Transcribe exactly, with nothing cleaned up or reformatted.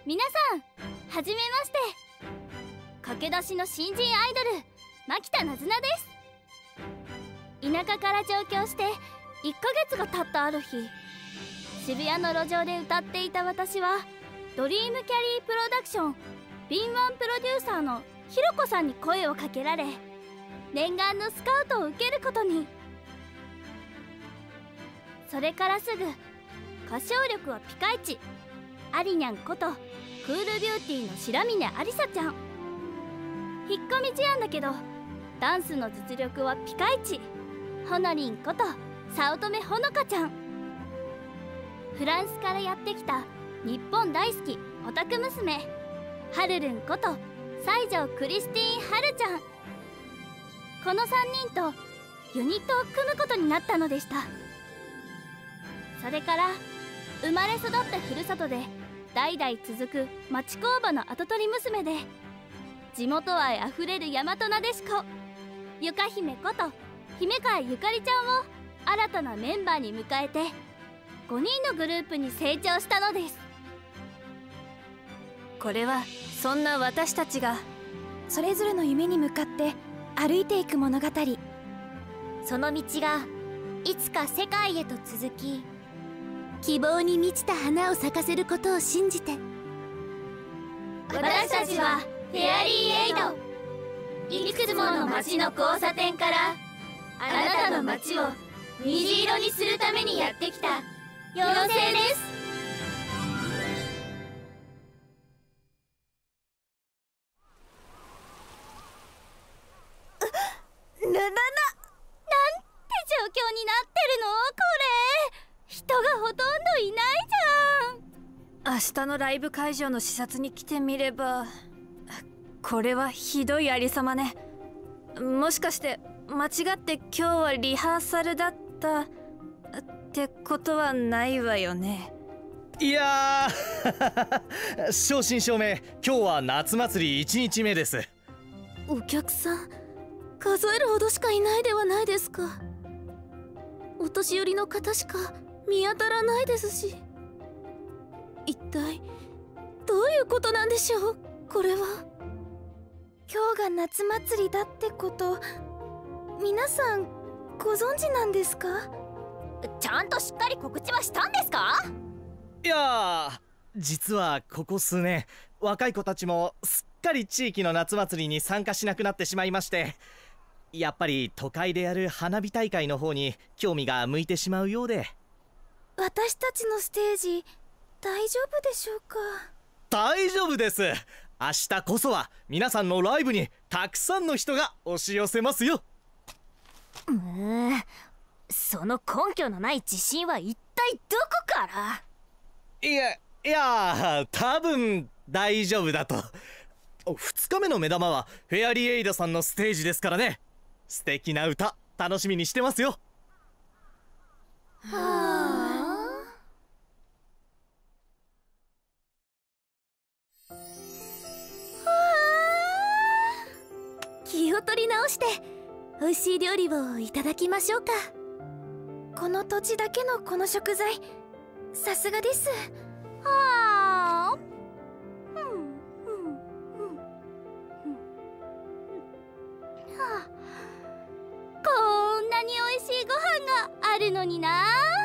皆さんはじめまして。駆け出しの新人アイドル牧田なずなです。田舎から上京していっかげつが経ったある日、渋谷の路上で歌っていた私はドリームキャリープロダクション敏腕プロデューサーのひろこさんに声をかけられ、念願のスカウトを受けることに。それからすぐ歌唱力はピカイチ、アリニャンことクールビューティーの白峰ありさちゃん。引っ込み思案だけどダンスの実力はピカイチ、ほのりんこと早乙女ほのかちゃん。フランスからやってきた日本大好きオタク娘はるるんこと西条クリスティーンはるちゃん。このさんにんとユニットを組むことになったのでした。それから生まれ育ったふるさとで代々続く町工場の跡取り娘で、地元愛あふれる大和なでしこゆか姫こと姫川ゆかりちゃんを新たなメンバーに迎えてごにんのグループに成長したのです。 これはそんな私たちがそれぞれの夢に向かって歩いていく物語。 その道がいつか世界へと続き、希望に満ちた花を咲かせることを信じて。 私たちはフェアリーエイド。いくつもの街の交差点からあなたの街を虹色にするためにやってきた妖精です。 な、な、な、なんて状況になってるのこれ。人がほとんどいないじゃん。 明日のライブ会場の視察に来てみれば。これはひどいありさまね。もしかして間違って今日はリハーサルだったってことはないわよね。 いやー正真正銘今日は夏祭りいちにちめです。 お客さん数えるほどしかいないではないですか。お年寄りの方しか見当たらないですし、一体どういうことなんでしょうこれは。 今日が夏祭りだってこと皆さんご存知なんですか？ ちゃんとしっかり告知はしたんですか？ いやー実はここ数年若い子たちもすっかり地域の夏祭りに参加しなくなってしまいまして、やっぱり都会でやる花火大会の方に興味が向いてしまうようで。 私たちのステージ大丈夫でしょうか？ 大丈夫です。明日こそは皆さんのライブにたくさんの人が押し寄せますよ。 うーん、その根拠のない自信は一体どこから？ いやいや多分大丈夫だと。ふつかめの目玉はフェアリーエイドさんのステージですからね。素敵な歌楽しみにしてますよ。 はあ。 気を取り直して美味しい料理をいただきましょうか。 この土地だけのこの食材さすがです。 はあ。こんなに美味しいご飯があるのにな。